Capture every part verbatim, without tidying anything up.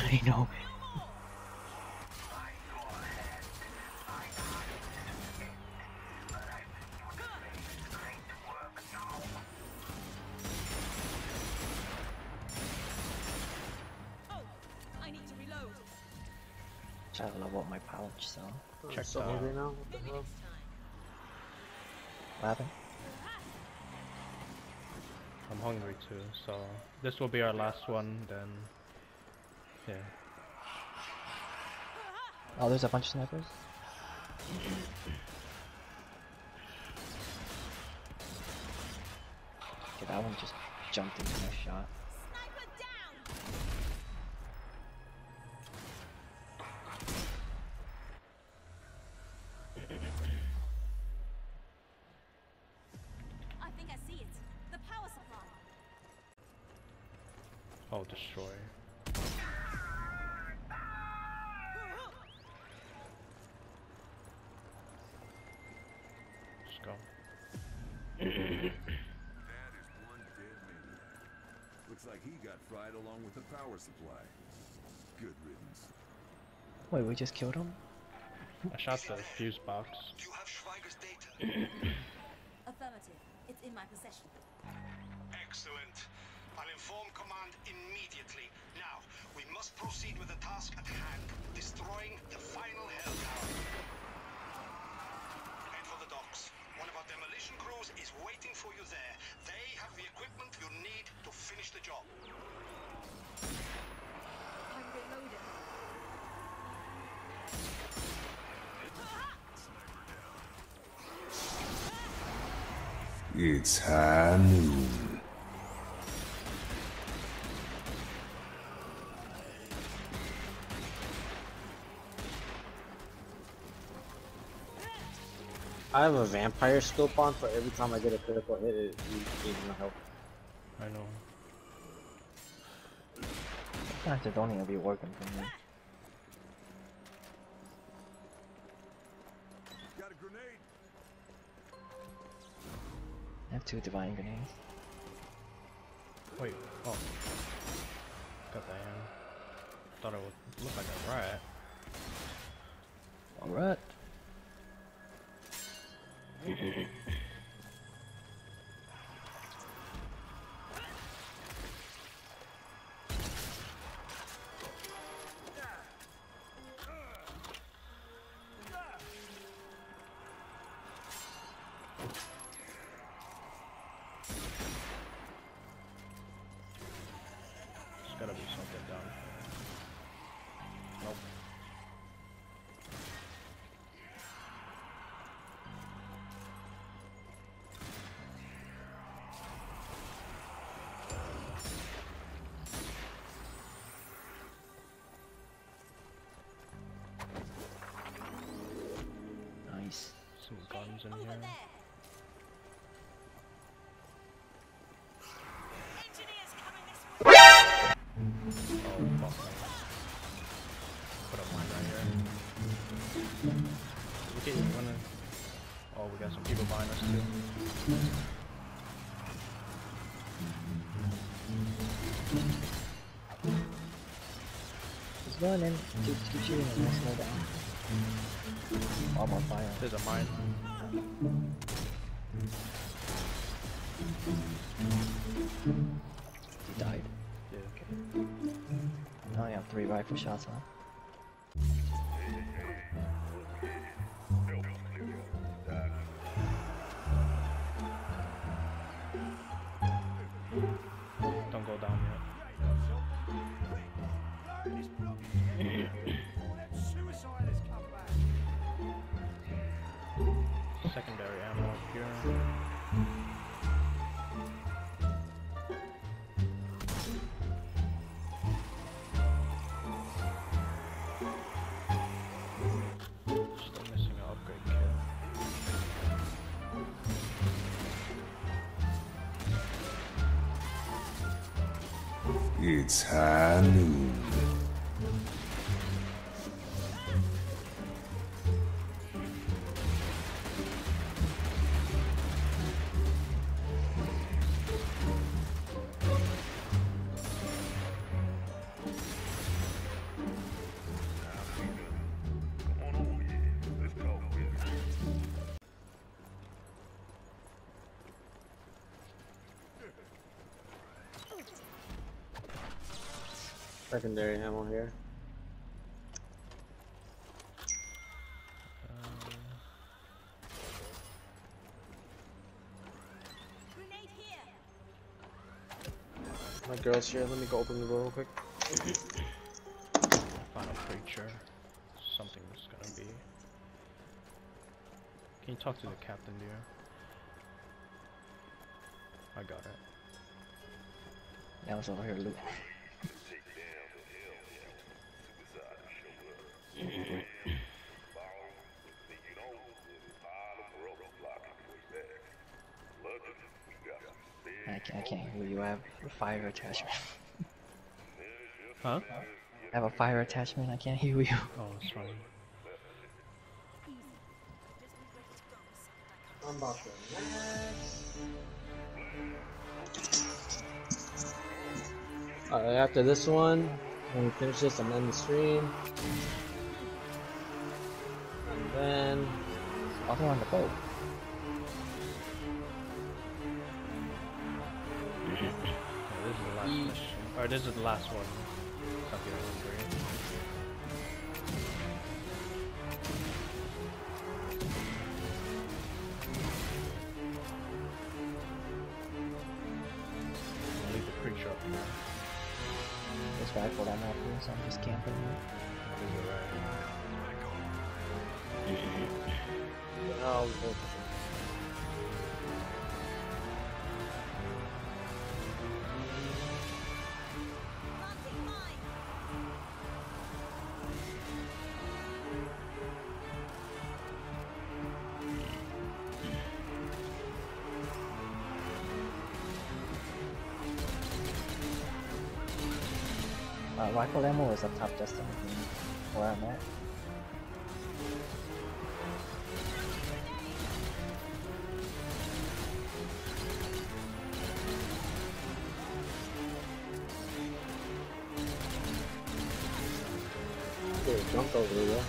I know. Try to level up my pouch, so. Check so the- hungry now. What the hell? What happened? I'm hungry too, so this will be our last one, then yeah. Oh, there's a bunch of snipers. Okay, that one just jumped into my shot. I think I see it. The power supply. Oh, destroy. Let's go. That is one dead maniac. Looks like he got fried along with the power supply. Good riddance. Wait, we just killed him? I shot the fuse box. Do you have Schweiger's data? Affirmative. It's in my possession. Excellent. I'll inform command immediately. Now, we must proceed with the task at hand, destroying the final hell tower. Head for the docks. One of our demolition crews is waiting for you there. They have the equipment you need to finish the job. I'm reloaded. It's high noon. I have a vampire scope on, so every time I get a critical hit, it gives me help. I know. Sometimes it don't even be working for me. Got a grenade. I have two divine grenades. Wait, oh. Got the hand. Thought it would look like a rat. Alright. There's gotta be something down. Nope. Nice. Some guns in Over here. there. Engineers coming this way. Oh, fuck. Put a mine right here. We can, you wanna... Oh, we got some people behind us too. Just go in and keep, keep shooting and we'll slow down. Oh, I'm on fire. There's a mine. He died. Yeah, okay. I only have three rifle shots left. Don't go down yet. Secondary ammo up here. Still missing an upgrade kit. It's high noon. Secondary ammo here. Grenade here. My girl's here. Let me go open the door real quick. Final creature. Something's gonna be. Can you talk to the captain, dear? I got it. Yeah, I was over here looting. I can't, I can't hear you. I have a fire attachment. Huh? I have a fire attachment. I can't hear you. Oh, it's fine. I'm about to Alright, after this one, when we finish this, I'm end the stream. And then Also on the boat. Yeah, this is the last mission. Or this is the last one. Something I'm hungry. I'll leave the creature up here. There's rifle ammo up here, so I'm just camping here. Is it right? oh, Planting mine. Uh, rifle ammo is up top, Justin. Where I'm at. Dude, jumped over there.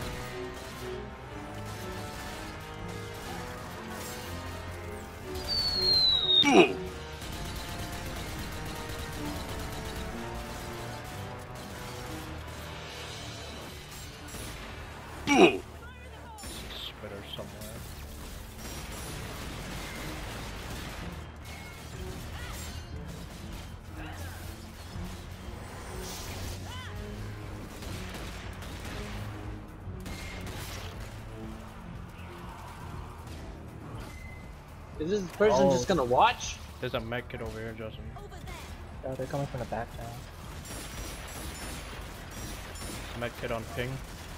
Spitter somewhere. Is this person Oh. just gonna watch? There's a med kit over here, Justin. Over there. Oh, they're coming from the back now. Med kit on ping.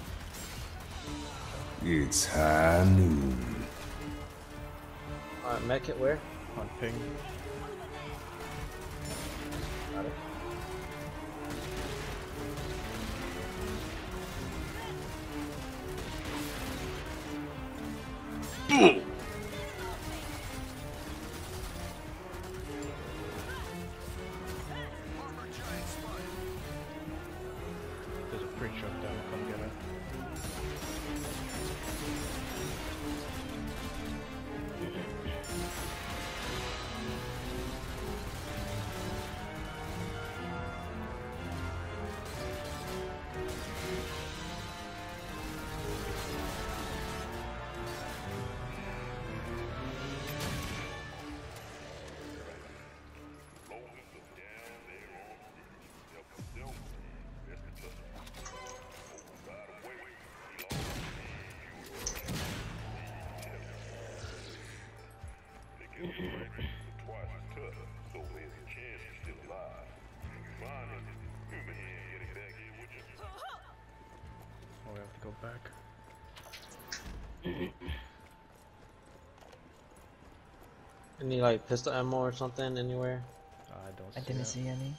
It's high noon. Alright, mech it where? On ping. Got it. There's a creature up there. Come get it. Oh, we have to go back. Any like pistol ammo or something anywhere? I don't I see didn't it. see any.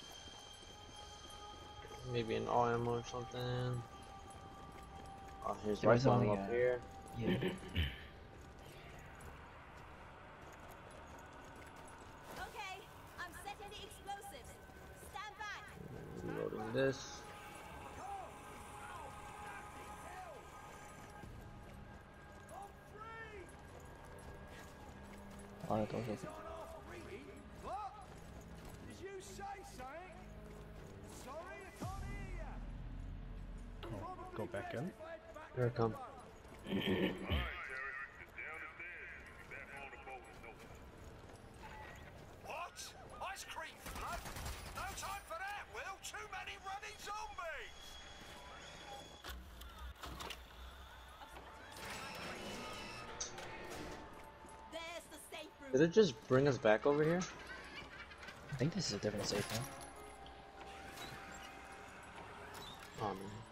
Maybe an all ammo or something. Oh, here's There was rifle ammo only, up uh, here. Yeah. Okay, I'm setting the explosives. Stand back. Reloading this. All the doors open. What? Did you say something? Sorry, go back in. Here I come. What? Ice cream float? No time for that, Will. Too many running zombies. There's the safe room. Did it just bring us back over here? I think this is a different safe room. Oh man.